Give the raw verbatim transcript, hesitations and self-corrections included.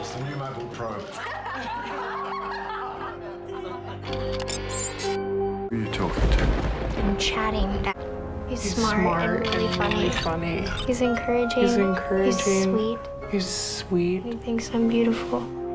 It's the new MacBook Pro. Who are you talking to? I'm chatting. He's, He's smart, smart and really and funny. really funny. He's encouraging. He's encouraging. He's sweet. He's sweet. He thinks I'm beautiful.